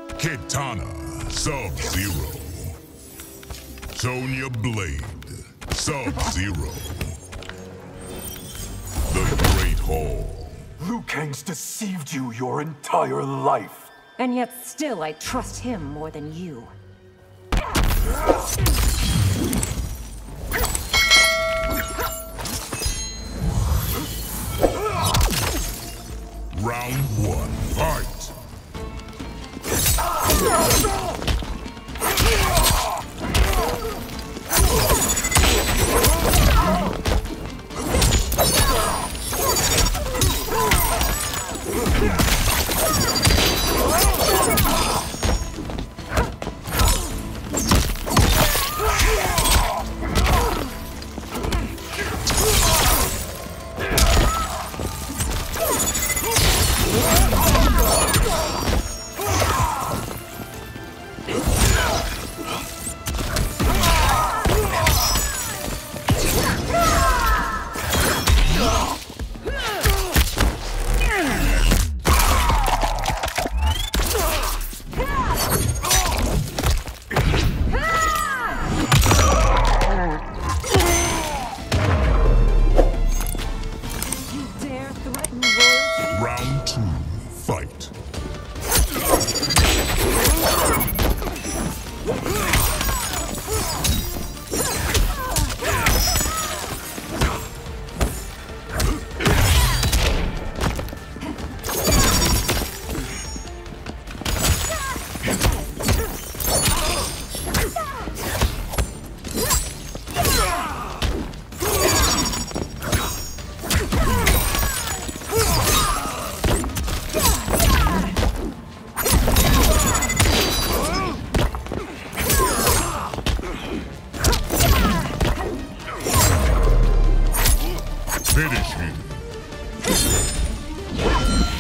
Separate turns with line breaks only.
Kitana, Sub-Zero. Sonya Blade, Sub-Zero. The Great Hall.
Liu Kang's deceived you your entire life.
And yet still I trust him more than you.
Round one, fight! Round two, fight. Finish him.